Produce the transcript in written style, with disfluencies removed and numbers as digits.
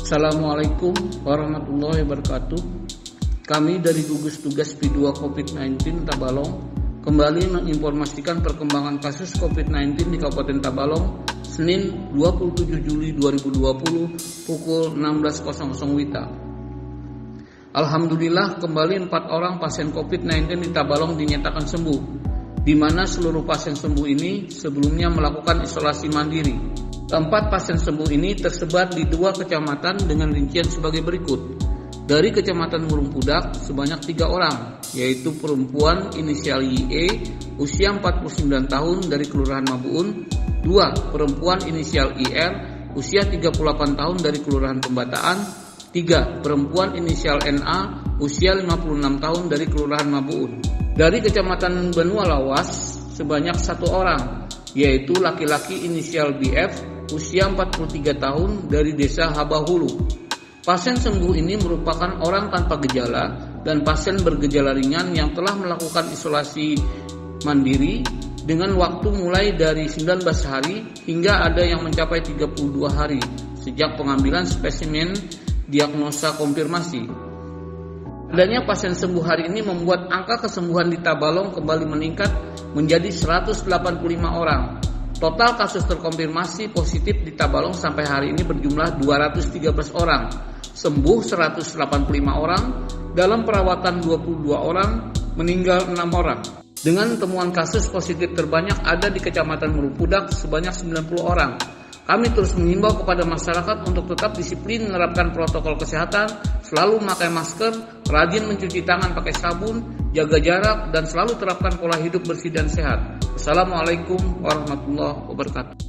Assalamualaikum warahmatullahi wabarakatuh. Kami dari gugus tugas P2 COVID-19 Tabalong kembali menginformasikan perkembangan kasus COVID-19 di Kabupaten Tabalong Senin 27 Juli 2020 pukul 16.00 WITA. Alhamdulillah kembali 4 orang pasien COVID-19 di Tabalong dinyatakan sembuh, di mana seluruh pasien sembuh ini sebelumnya melakukan isolasi mandiri. Keempat pasien sembuh ini tersebar di 2 kecamatan dengan rincian sebagai berikut. Dari Kecamatan Murung Pudak sebanyak 3 orang, yaitu perempuan inisial YE usia 49 tahun dari Kelurahan Mabuun, 2 perempuan inisial IR usia 38 tahun dari Kelurahan Pembataan, 3 perempuan inisial NA usia 56 tahun dari Kelurahan Mabuun. Dari Kecamatan Benua Lawas sebanyak 1 orang, yaitu laki-laki inisial BF usia 43 tahun dari Desa Habahulu. Pasien sembuh ini merupakan orang tanpa gejala dan pasien bergejala ringan yang telah melakukan isolasi mandiri dengan waktu mulai dari 19 hari hingga ada yang mencapai 32 hari sejak pengambilan spesimen diagnosa konfirmasi. Adanya pasien sembuh hari ini membuat angka kesembuhan di Tabalong kembali meningkat menjadi 185 orang. Total kasus terkonfirmasi positif di Tabalong sampai hari ini berjumlah 213 orang. Sembuh 185 orang, dalam perawatan 22 orang, meninggal 6 orang. Dengan temuan kasus positif terbanyak ada di Kecamatan Murung Pudak sebanyak 90 orang. Kami terus mengimbau kepada masyarakat untuk tetap disiplin menerapkan protokol kesehatan, selalu memakai masker, rajin mencuci tangan pakai sabun, jaga jarak, dan selalu terapkan pola hidup bersih dan sehat. Assalamualaikum warahmatullahi wabarakatuh.